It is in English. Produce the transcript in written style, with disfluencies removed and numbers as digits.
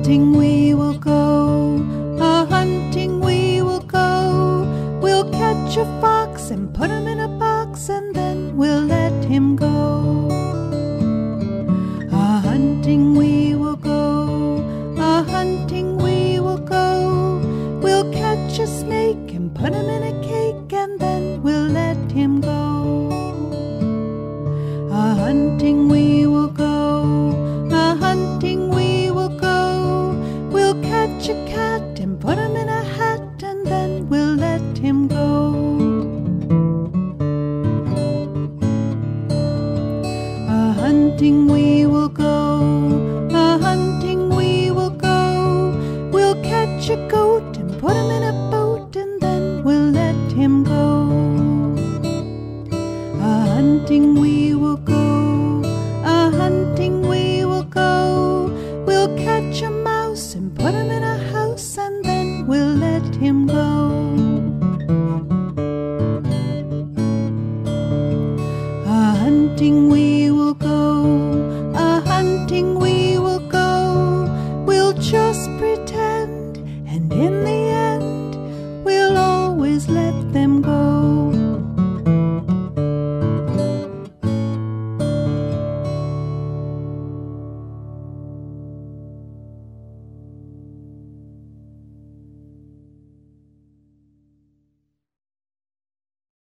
hunting we will go, a hunting we will go. We'll catch a fox and put him in a box, and then we'll let him go. A hunting we will go, a hunting we will go. We'll catch a snake and put him in a cake, and then we'll let him go. A hunting we will go, a hunting we will go. We'll catch a cat and put him in a hat, and then we'll let him go. A hunting we will go, a hunting we will go. We'll catch a goat and put him in a boat, and then we'll let him go. A hunting we will go,